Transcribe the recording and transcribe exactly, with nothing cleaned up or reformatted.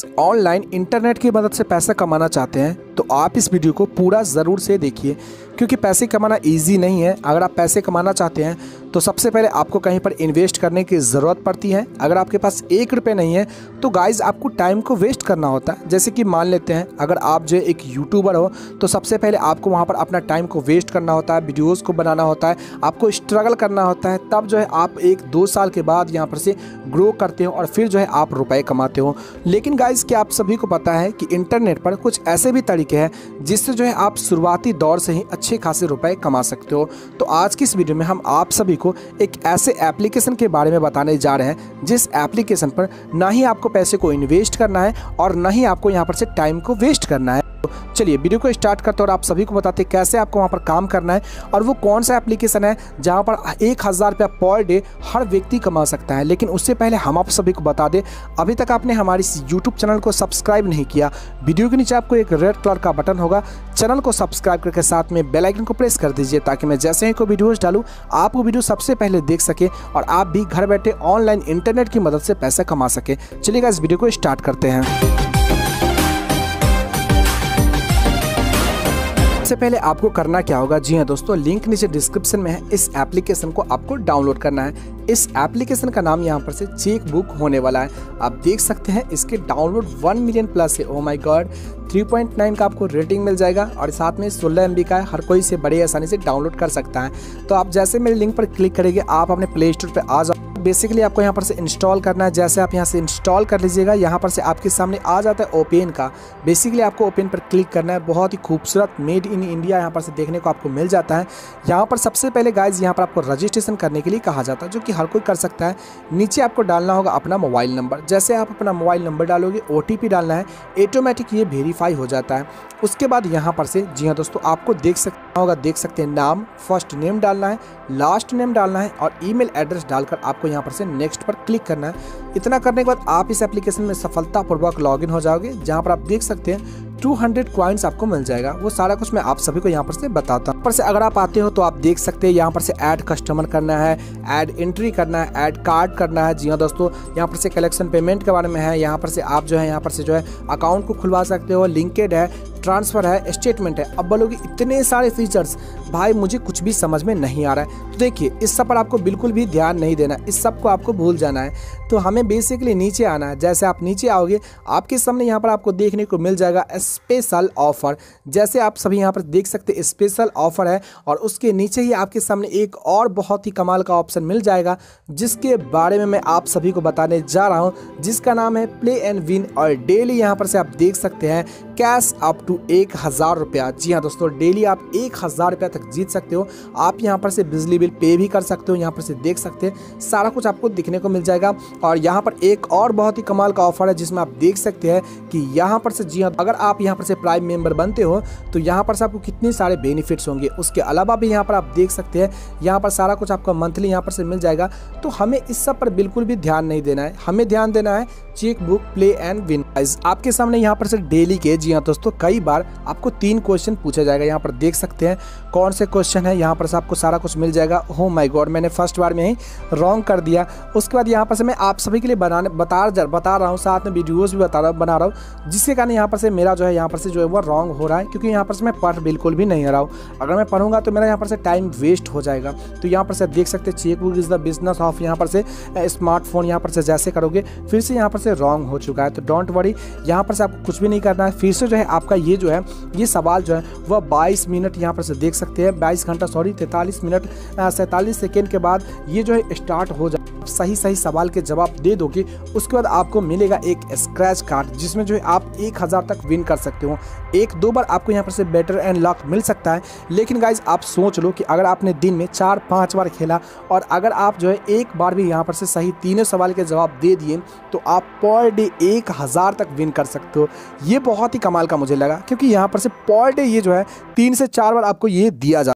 Online internet की मदद से पैसा कमाना चाहते हैं तो आप इस वीडियो को पूरा ज़रूर से देखिए, क्योंकि पैसे कमाना इजी नहीं है। अगर आप पैसे कमाना चाहते हैं तो सबसे पहले आपको कहीं पर इन्वेस्ट करने की ज़रूरत पड़ती है। अगर आपके पास एक रुपये नहीं है तो गाइज आपको टाइम को वेस्ट करना होता है। जैसे कि मान लेते हैं अगर आप जो एक यूट्यूबर हो तो सबसे पहले आपको वहाँ पर अपना टाइम को वेस्ट करना होता है, वीडियोज़ को बनाना होता है, आपको स्ट्रगल करना होता है, तब जो है आप एक दो साल के बाद यहाँ पर से ग्रो करते हो और फिर जो है आप रुपए कमाते हो। लेकिन गाइज क्या आप सभी को पता है कि इंटरनेट पर कुछ ऐसे भी तरीके हैं जिससे जो है आप शुरुआती दौर से ही अच्छे खासे रुपए कमा सकते हो। तो आज की इस वीडियो में हम आप सभी को एक ऐसे एप्लीकेशन के बारे में बताने जा रहे हैं जिस एप्लीकेशन पर ना ही आपको पैसे को इन्वेस्ट करना है और ना ही आपको यहाँ पर से टाइम को वेस्ट करना है। तो चलिए वीडियो को स्टार्ट करते हैं और आप सभी को बताते हैं कैसे आपको वहाँ पर काम करना है और वो कौन सा एप्लीकेशन है जहाँ पर एक हज़ार रुपया पर डे हर व्यक्ति कमा सकता है। लेकिन उससे पहले हम आप सभी को बता दें, अभी तक आपने हमारे इस यूट्यूब चैनल को सब्सक्राइब नहीं किया, वीडियो के नीचे आपको एक रेड कलर का बटन होगा, चैनल को सब्सक्राइब करके साथ में बेल आइकन को प्रेस कर दीजिए ताकि मैं जैसे ही कोई वीडियोज़ डालूँ आप वो वीडियो सबसे पहले देख सके और आप भी घर बैठे ऑनलाइन इंटरनेट की मदद से पैसा कमा सके। चलिएगा इस वीडियो को स्टार्ट करते हैं। सबसे पहले आपको करना क्या होगा, जी हाँ दोस्तों, लिंक नीचे डिस्क्रिप्शन में है। इस एप्लीकेशन को आपको डाउनलोड करना है। इस एप्लीकेशन का नाम यहाँ पर से चेक बुक होने वाला है। आप देख सकते हैं इसके डाउनलोड वन मिलियन प्लस है। Oh my god, three point nine का आपको रेटिंग मिल जाएगा और साथ में सोलह एम बी का है। हर कोई से बड़े आसानी से डाउनलोड कर सकता है। तो आप जैसे मेरे लिंक पर क्लिक करेंगे आप अपने प्ले स्टोर पर आ जाओ। बेसिकली आपको यहाँ पर से इंस्टॉल करना है। जैसे आप यहाँ से इंस्टॉल कर लीजिएगा, यहाँ पर से आपके सामने आ जाता है ओपन का। बेसिकली आपको ओपन पर क्लिक करना है। बहुत ही खूबसूरत मेड इन इंडिया यहाँ पर से देखने को आपको मिल जाता है। यहाँ पर सबसे पहले गाइज यहाँ पर आपको रजिस्ट्रेशन करने के लिए कहा जाता है, जो कि हर कोई कर सकता है। नीचे आपको डालना होगा अपना मोबाइल नंबर। जैसे आप अपना मोबाइल नंबर डालोगे, ओ टी पी डालना है, ऑटोमेटिक ये वेरीफाई हो जाता है। उसके बाद यहाँ पर से जी हाँ दोस्तों आपको देख सकते होगा देख सकते हैं नाम, फर्स्ट नेम डालना है, लास्ट नेम डालना है और ईमेल एड्रेस डालकर आपको यहाँ पर से नेक्स्ट पर क्लिक करना है। इतना करने के बाद आप इस एप्लीकेशन में सफलतापूर्वक लॉगिन हो जाओगे, जहाँ पर आप देख सकते हैं टू हंड्रेड कॉइन्स आपको मिल जाएगा। वो सारा कुछ मैं आप सभी को यहाँ पर से बताता हूँ। पर से अगर आप आते हो तो आप देख सकते हैं यहाँ पर से ऐड कस्टमर करना है, ऐड एंट्री करना है, ऐड कार्ड करना है। जी हाँ दोस्तों, यहाँ पर से कलेक्शन पेमेंट के बारे में है। यहाँ पर से आप जो है यहाँ पर से जो है अकाउंट को खुलवा सकते हो, लिंकेड है, ट्रांसफ़र है, स्टेटमेंट है। अब बोलोगे इतने सारे फीचर्स, भाई मुझे कुछ भी समझ में नहीं आ रहा है। तो देखिए इस सब पर आपको बिल्कुल भी ध्यान नहीं देना, इस सब को आपको भूल जाना है। तो हमें बेसिकली नीचे आना है। जैसे आप नीचे आओगे आपके सामने यहाँ पर आपको देखने को मिल जाएगा स्पेशल ऑफर। जैसे आप सभी यहाँ पर देख सकते हैं स्पेशल ऑफर है और उसके नीचे ही आपके सामने एक और बहुत ही कमाल का ऑप्शन मिल जाएगा जिसके बारे में मैं आप सभी को बताने जा रहा हूँ, जिसका नाम है प्ले एंड विन। और डेली यहाँ पर से आप देख सकते हैं कैश अप टू एक हज़ार रुपया। जी हाँ दोस्तों, डेली आप एक हज़ार रुपया तक जीत सकते हो। आप यहाँ पर से बिजली बिल पे भी कर सकते हो। यहाँ पर से देख सकते हैं सारा कुछ आपको दिखने को मिल जाएगा। और यहाँ पर एक और बहुत ही कमाल का ऑफर है जिसमें आप देख सकते हैं कि यहाँ पर से जी हाँ अगर आप यहाँ पर से प्राइम मेंबर बनते हो तो यहाँ पर से आपको कितने सारे बेनिफिट्स होंगे। उसके अलावा भी यहाँ पर आप देख सकते हैं यहाँ पर सारा कुछ आपको मंथली यहाँ पर से मिल जाएगा। तो हमें इस सब पर बिल्कुल भी ध्यान नहीं देना है, हमें ध्यान देना है check book play and win. आपके सामने यहाँ पर से डेली के जी हाँ दोस्तों कई बार आपको तीन क्वेश्चन पूछा जाएगा। यहाँ पर देख सकते हैं कौन से क्वेश्चन है, यहाँ पर से आपको सारा कुछ मिल जाएगा। हो माय गॉड, मैंने फर्स्ट बार में ही रॉन्ग कर दिया। उसके बाद यहाँ पर से मैं आप सभी के लिए बनाने बता बता रहा हूँ, साथ में वीडियोज़ भी बता रहा बना रहा हूँ, जिसके कारण यहाँ पर से मेरा जो है यहाँ पर से जो है वो रॉन्ग हो रहा है, क्योंकि यहाँ पर से मैं पढ़ बिल्कुल भी नहीं रहा हूँ। अगर मैं पढ़ूंगा तो मेरा यहाँ पर से टाइम वेस्ट हो जाएगा। तो यहाँ पर से देख सकते हैं check book is the business of, यहाँ पर से स्मार्टफोन यहाँ पर से जैसे करोगे फिर से यहाँ पर से रॉन्ग हो चुका है। तो डोंट वरी, यहाँ पर से आपको कुछ भी नहीं करना है। फिर से जो है आपका ये जो है ये सवाल जो है वह बाईस मिनट यहाँ पर से देख सकते हैं, बाईस घंटा सॉरी तैंतालीस मिनट सैंतालीस सेकेंड के बाद ये जो है स्टार्ट हो जाए। सही सही सवाल के जवाब दे दोगे उसके बाद आपको मिलेगा एक स्क्रैच कार्ड जिसमें जो है आप एक हज़ार तक विन कर सकते हो। एक दो बार आपको यहाँ पर से बेटर एंड लक मिल सकता है, लेकिन गाइज आप सोच लो कि अगर आपने दिन में चार पाँच बार खेला और अगर आप जो है एक बार भी यहाँ पर से सही तीनों सवाल के जवाब दे दिए तो आप पर डे एक हज़ार तक विन कर सकते हो। ये बहुत ही कमाल का मुझे लगा, क्योंकि यहाँ पर से पर डे ये जो है तीन से चार बार आपको ये दिया जाता है।